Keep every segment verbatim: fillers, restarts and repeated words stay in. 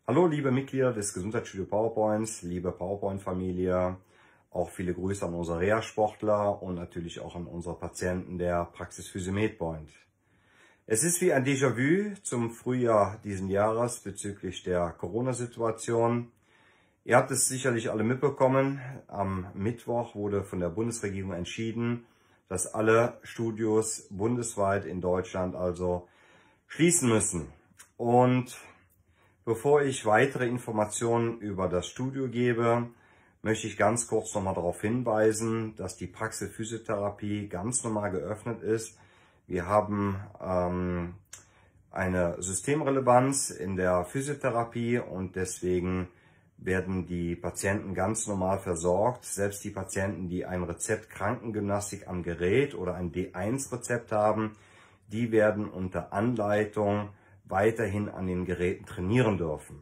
Hallo liebe Mitglieder des Gesundheitsstudio PowerPoints, liebe PowerPoint-Familie, auch viele Grüße an unsere Reha-Sportler und natürlich auch an unsere Patienten der Praxis Physio MedPoint. Es ist wie ein Déjà-vu zum Frühjahr diesen Jahres bezüglich der Corona-Situation. Ihr habt es sicherlich alle mitbekommen, am Mittwoch wurde von der Bundesregierung entschieden, dass alle Studios bundesweit in Deutschland also schließen müssen. Und bevor ich weitere Informationen über das Studio gebe, möchte ich ganz kurz nochmal darauf hinweisen, dass die Praxis Physiotherapie ganz normal geöffnet ist. Wir haben ähm, eine Systemrelevanz in der Physiotherapie und deswegen werden die Patienten ganz normal versorgt. Selbst die Patienten, die ein Rezept Krankengymnastik am Gerät oder ein D eins Rezept haben, die werden unter Anleitung weiterhin an den Geräten trainieren dürfen.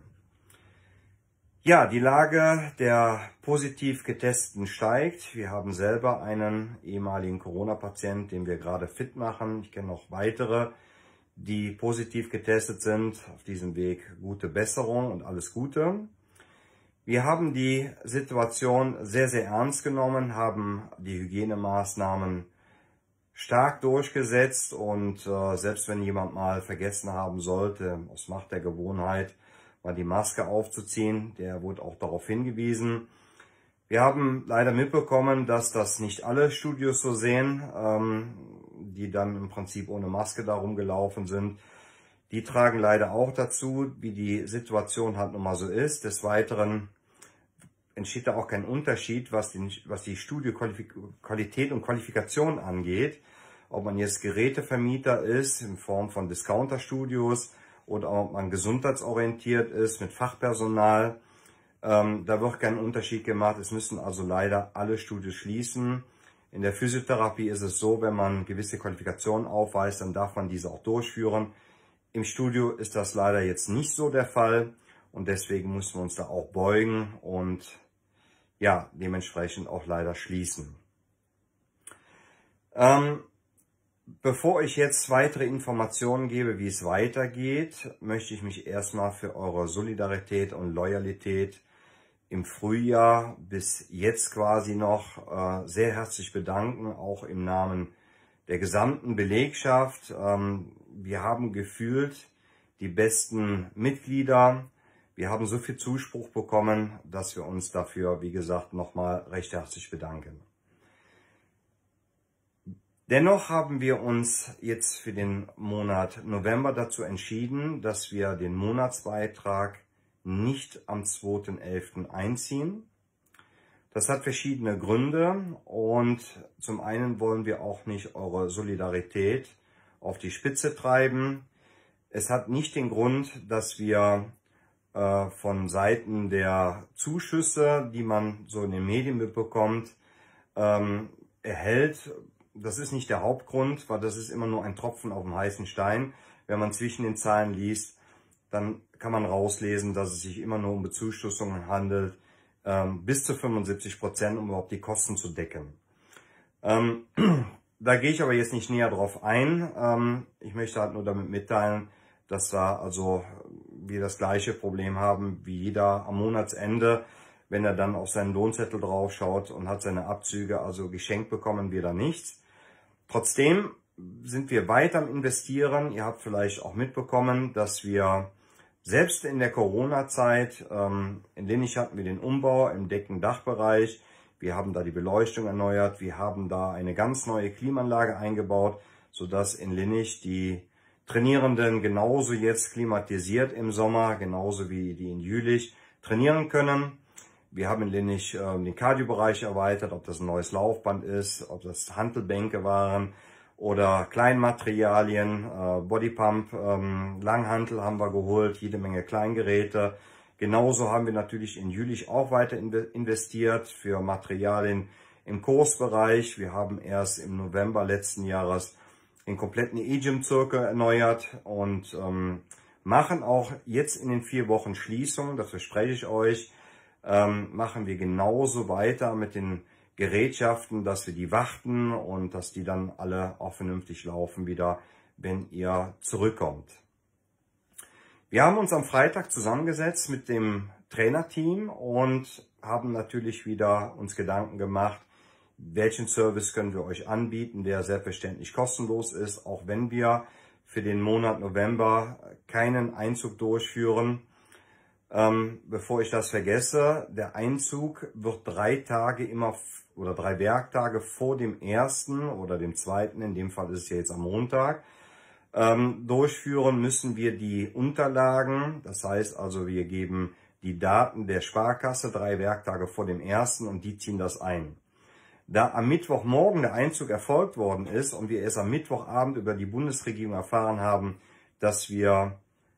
Ja, die Lage der positiv Getesteten steigt. Wir haben selber einen ehemaligen Corona-Patient, den wir gerade fit machen. Ich kenne noch weitere, die positiv getestet sind. Auf diesem Weg gute Besserung und alles Gute. Wir haben die Situation sehr, sehr ernst genommen, haben die Hygienemaßnahmen stark durchgesetzt und äh, selbst wenn jemand mal vergessen haben sollte, aus Macht der Gewohnheit, mal die Maske aufzuziehen, der wurde auch darauf hingewiesen. Wir haben leider mitbekommen, dass das nicht alle Studios so sehen, ähm, die dann im Prinzip ohne Maske da rumgelaufen sind. Die tragen leider auch dazu, wie die Situation halt nun mal so ist. Des Weiteren entsteht da auch kein Unterschied, was die, was die Studioqualität und Qualifikation angeht. Ob man jetzt Gerätevermieter ist in Form von Discounter-Studios oder ob man gesundheitsorientiert ist mit Fachpersonal. Ähm, da wird kein Unterschied gemacht. Es müssen also leider alle Studios schließen. In der Physiotherapie ist es so, wenn man gewisse Qualifikationen aufweist, dann darf man diese auch durchführen. Im Studio ist das leider jetzt nicht so der Fall und deswegen müssen wir uns da auch beugen und ja, dementsprechend auch leider schließen. Ähm, bevor ich jetzt weitere Informationen gebe, wie es weitergeht, möchte ich mich erstmal für eure Solidarität und Loyalität im Frühjahr bis jetzt quasi noch äh, sehr herzlich bedanken, auch im Namen der gesamten Belegschaft. Ähm, wir haben gefühlt die besten Mitglieder. Wir haben so viel Zuspruch bekommen, dass wir uns dafür, wie gesagt, nochmal recht herzlich bedanken. Dennoch haben wir uns jetzt für den Monat November dazu entschieden, dass wir den Monatsbeitrag nicht am zweiten elften einziehen. Das hat verschiedene Gründe und zum einen wollen wir auch nicht eure Solidarität auf die Spitze treiben. Es hat nicht den Grund, dass wir von Seiten der Zuschüsse, die man so in den Medien mitbekommt, ähm, erhält. Das ist nicht der Hauptgrund, weil das ist immer nur ein Tropfen auf dem heißen Stein. Wenn man zwischen den Zeilen liest, dann kann man rauslesen, dass es sich immer nur um Bezuschussungen handelt, ähm, bis zu fünfundsiebzig Prozent, um überhaupt die Kosten zu decken. Ähm, da gehe ich aber jetzt nicht näher drauf ein. Ähm, ich möchte halt nur damit mitteilen, dass da also wir das gleiche Problem haben wie jeder am Monatsende, wenn er dann auf seinen Lohnzettel drauf schaut und hat seine Abzüge, also geschenkt bekommen wir da nichts. Trotzdem sind wir weiter am Investieren. Ihr habt vielleicht auch mitbekommen, dass wir selbst in der Corona-Zeit, ähm, in Linnich hatten wir den Umbau im Deckendachbereich. Wir haben da die Beleuchtung erneuert. Wir haben da eine ganz neue Klimaanlage eingebaut, sodass in Linnich die Trainierenden genauso jetzt klimatisiert im Sommer, genauso wie die in Jülich trainieren können. Wir haben in Linnich äh, den Cardio-Bereich erweitert, ob das ein neues Laufband ist, ob das Hantelbänke waren oder Kleinmaterialien, äh, Bodypump, ähm, Langhantel haben wir geholt, jede Menge Kleingeräte. Genauso haben wir natürlich in Jülich auch weiter investiert für Materialien im Kursbereich. Wir haben erst im November letzten Jahres den kompletten E-Gym-Zirkel erneuert und ähm, machen auch jetzt in den vier Wochen Schließung, das verspreche ich euch, ähm, machen wir genauso weiter mit den Gerätschaften, dass wir die warten und dass die dann alle auch vernünftig laufen wieder, wenn ihr zurückkommt. Wir haben uns am Freitag zusammengesetzt mit dem Trainerteam und haben natürlich wieder uns Gedanken gemacht, welchen Service können wir euch anbieten, der selbstverständlich kostenlos ist, auch wenn wir für den Monat November keinen Einzug durchführen. Ähm, bevor ich das vergesse, der Einzug wird drei Tage immer oder drei Werktage vor dem ersten oder dem zweiten, in dem Fall ist es ja jetzt am Montag, ähm, durchführen müssen wir die Unterlagen. Das heißt also, wir geben die Daten der Sparkasse drei Werktage vor dem ersten und die ziehen das ein. Da am Mittwochmorgen der Einzug erfolgt worden ist und wir erst am Mittwochabend über die Bundesregierung erfahren haben, dass wir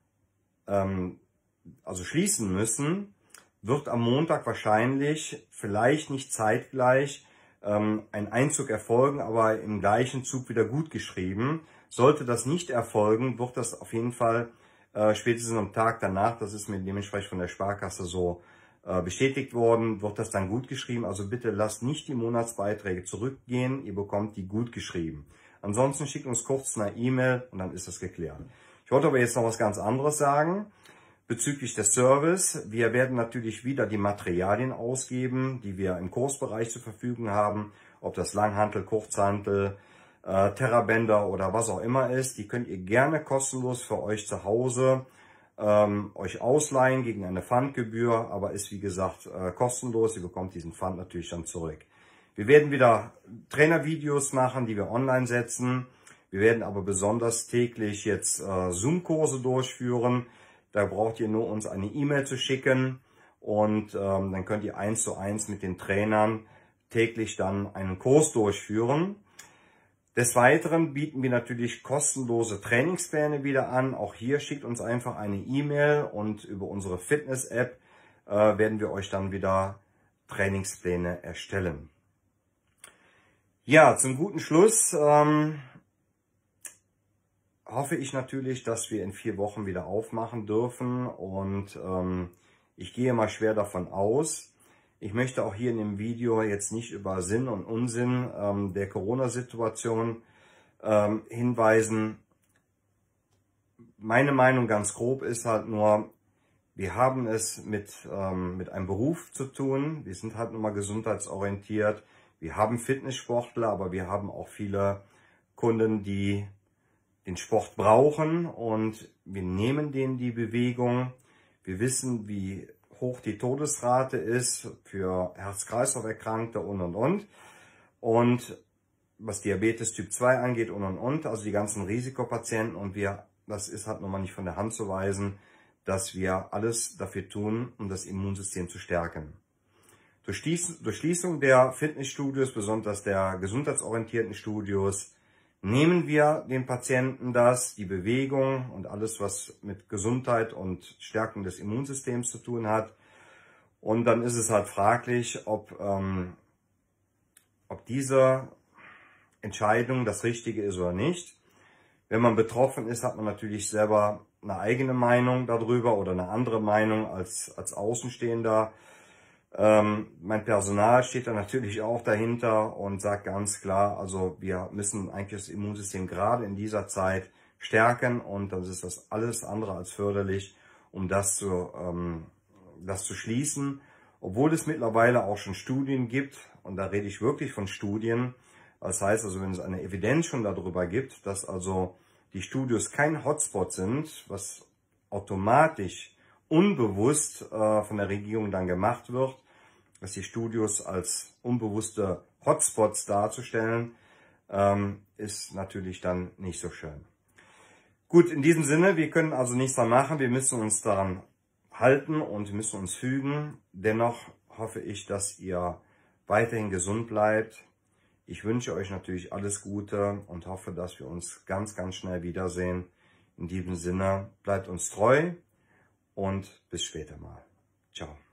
ähm, also schließen müssen, wird am Montag wahrscheinlich, vielleicht nicht zeitgleich, ähm, ein Einzug erfolgen, aber im gleichen Zug wieder gut geschrieben. Sollte das nicht erfolgen, wird das auf jeden Fall äh, spätestens am Tag danach, das ist mir dementsprechend von der Sparkasse so äh, bestätigt worden, wird das dann gut geschrieben. Also bitte lasst nicht die Monatsbeiträge zurückgehen, ihr bekommt die gut geschrieben. Ansonsten schickt uns kurz eine E-Mail und dann ist das geklärt. Ich wollte aber jetzt noch was ganz anderes sagen. Bezüglich des Service, wir werden natürlich wieder die Materialien ausgeben, die wir im Kursbereich zur Verfügung haben, ob das Langhantel, Kurzhantel, äh, Terrabänder oder was auch immer ist. Die könnt ihr gerne kostenlos für euch zu Hause ähm, euch ausleihen gegen eine Pfandgebühr, aber ist wie gesagt äh, kostenlos. Ihr bekommt diesen Pfand natürlich dann zurück. Wir werden wieder Trainervideos machen, die wir online setzen. Wir werden aber besonders täglich jetzt äh, Zoom-Kurse durchführen. Da braucht ihr nur uns eine E-Mail zu schicken und ähm, dann könnt ihr eins zu eins mit den Trainern täglich dann einen Kurs durchführen. Des Weiteren bieten wir natürlich kostenlose Trainingspläne wieder an. Auch hier schickt uns einfach eine E-Mail und über unsere Fitness-App äh, werden wir euch dann wieder Trainingspläne erstellen. Ja, zum guten Schluss ähm, hoffe ich natürlich, dass wir in vier Wochen wieder aufmachen dürfen und ähm, ich gehe mal schwer davon aus. Ich möchte auch hier in dem Video jetzt nicht über Sinn und Unsinn ähm, der Corona-Situation ähm, hinweisen. Meine Meinung ganz grob ist halt nur, wir haben es mit, ähm, mit einem Beruf zu tun. Wir sind halt nun mal gesundheitsorientiert. Wir haben Fitnesssportler, aber wir haben auch viele Kunden, die den Sport brauchen und wir nehmen denen die Bewegung. Wir wissen, wie hoch die Todesrate ist für Herz-Kreislauf-Erkrankte und und und. Und was Diabetes Typ zwei angeht und und und, also die ganzen Risikopatienten und wir, das ist halt nochmal nicht von der Hand zu weisen, dass wir alles dafür tun, um das Immunsystem zu stärken. Durch die durch Schließung der Fitnessstudios, besonders der gesundheitsorientierten Studios, nehmen wir den Patienten das, die Bewegung und alles, was mit Gesundheit und Stärkung des Immunsystems zu tun hat. Und dann ist es halt fraglich, ob, ähm, ob diese Entscheidung das Richtige ist oder nicht. Wenn man betroffen ist, hat man natürlich selber eine eigene Meinung darüber oder eine andere Meinung als, als Außenstehender. Ähm, mein Personal steht da natürlich auch dahinter und sagt ganz klar, also wir müssen eigentlich das Immunsystem gerade in dieser Zeit stärken und dann ist das alles andere als förderlich, um das zu, ähm, das zu schließen. Obwohl es mittlerweile auch schon Studien gibt, und da rede ich wirklich von Studien, das heißt also, wenn es eine Evidenz schon darüber gibt, dass also die Studios kein Hotspot sind, was automatisch unbewusst äh, von der Regierung dann gemacht wird, dass die Studios als unbewusste Hotspots darzustellen, ähm, ist natürlich dann nicht so schön. Gut, in diesem Sinne, wir können also nichts mehr machen, wir müssen uns daran halten und müssen uns fügen. Dennoch hoffe ich, dass ihr weiterhin gesund bleibt. Ich wünsche euch natürlich alles Gute und hoffe, dass wir uns ganz, ganz schnell wiedersehen. In diesem Sinne, bleibt uns treu und bis später mal. Ciao.